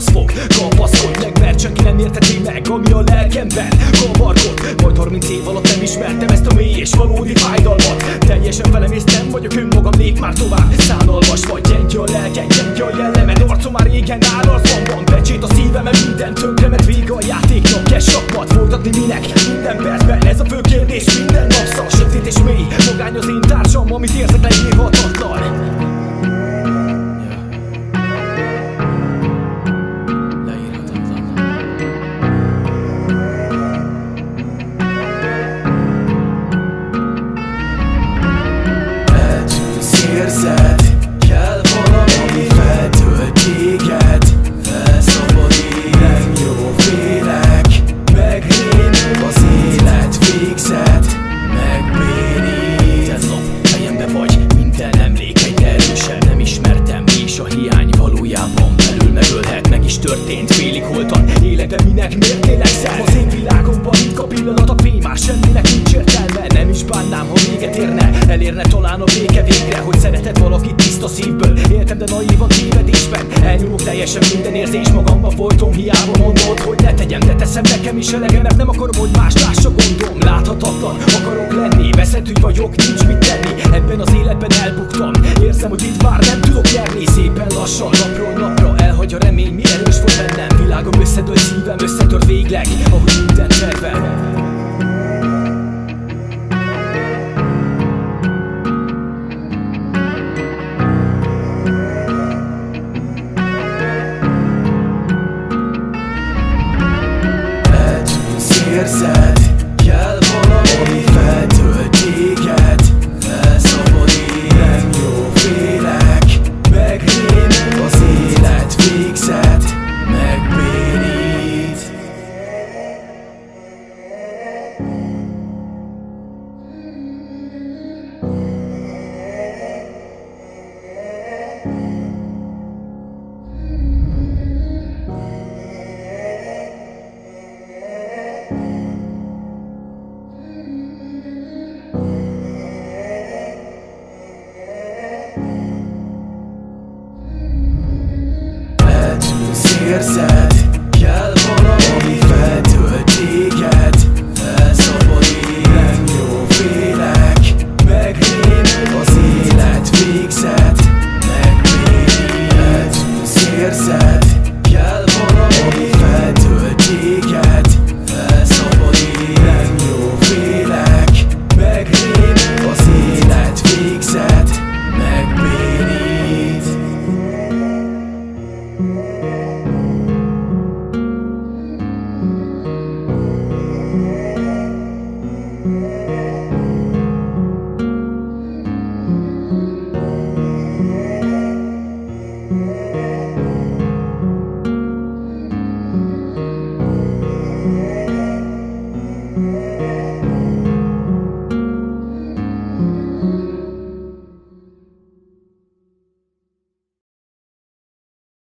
az fog kapaszkodj meg, mert senki nem érteti meg, ami a lelkemben kavargott. Majd 30 év alatt nem ismertem ezt a mély és valódi fájdalmat. Teljesen felemész, nem vagyok önmagam, lép már tovább. Szánalmas vagy, gyenge a lelke, gyenge a jellemed, arcom már régen áll az van. Becsét a szívemben, minden tönkre, mert vége a játéknak. Kell sakmat folytatni minek? Minden percben ez a fő kérdés, minden nap szar, sötét és mély. Magány az én társam, amit érzek leírhatatlan. Érzed, kell valami feltölt téged, felszabadít, nem jó félek, megrémül az élet végzet, megbénít. Minden nap fejembe vagy, minden emlék egy erősebb. Nem ismertem, és a hiány valójában belül megölhet. Meg is történt, félig holtan, életem minek, miért lélegzel? Az én világomban ritka pillanat, a fény már semminek nincs értelme. Nem is bánnám, ha véget érne, elérne talán a béke végre, hogy szereted valakit tiszta szívből. Éltem, de naívan tévedésben, elnyúlok teljesen minden érzés magamba folytom. Hiába mondod, hogy ne tegyem, de teszem, nekem is elegem, mert nem akarom, hogy más lássa gondom. Láthatatlan akarok lenni, veszetű vagyok, nincs mit tenni. Ebben az életben elbuktam, érzem, hogy itt már nem tudok nyerni. Szépen lassan, napról napra elhagy a remény, mi erős volt bennem. Világom összedől, szívem összetört végleg, ahogy minden tervem. Érzed, kell valami feltölt téged, felszabadít, nem jó félek, megrémül az élet végzet, megbénít. Érzed, kell valami feltölt téged, felszabadít, nem jó félek, megrémül az élet végzet, megbénít. Érzed, kell valami feltölt téged, felszabadít, nem jó félek, megrémül az élet végzet, megbénít.